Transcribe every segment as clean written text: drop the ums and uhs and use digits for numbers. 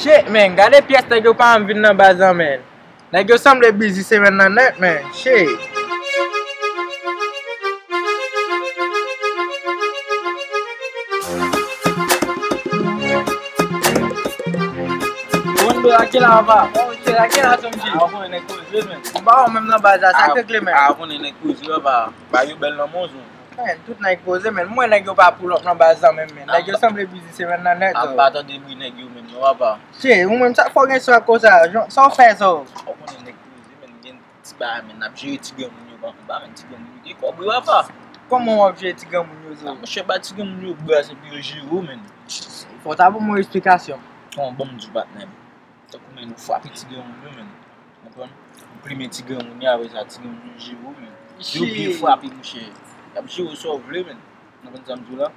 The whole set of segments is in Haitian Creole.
Shit, men. Gade piyes nèg yo pa vin nan bazan, men. Nèg yo semble busy semen nan net, men. Shit. Bon do akil ava. Oh, shit, akil asomji. A kon nek koze men. Ba ou même nan bazan, sa te kle, men. A kon nek koze ba. Ba yo bel nan monzon. Men, tout nèg pose, men. Mwen nèg yo pa pull up nan bazan, men. Nèg yo semble busy semen nan net. A batan de bri nek yo men yo ba. Shit, ou même ça faut gen so kosa. So fè so. A kon nek koze men gen ti ba men nap jiri ti gen moun yo ba men ti gen moun yo. Di ko bri ba. Comment on vient ti gen moun yo zo? Mwen che ba ti gen moun yo bra se pi yo jiro men. Faut ta pou mon explication. Kon bom du bat nem. Ta kou men nou fwapi ti gen moun yo men. Kompon? Prime ti gen moun yo avè sa ti gen moun yo jiro men. Yo bi fwapi mwen che. Ya mwen che yo so vle men. Nan kon samdou la.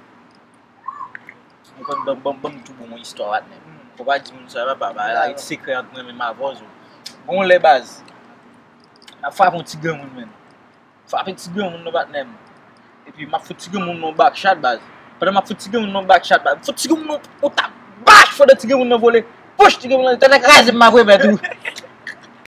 Mwen kon bom tou bon histoire nem. Faut pas dire ça va pas la secret entre moi et ma voix. Bon les bases. A fa un petit grand men. Fa petit grand moun no bat nem. Et puis ma petit grand moun no back shot base. Pendant ma petit grand moun no back shot base. Petit grand moun no tap back for the petit grand moun no voler. Push petit grand moun te écraser ma voix tout.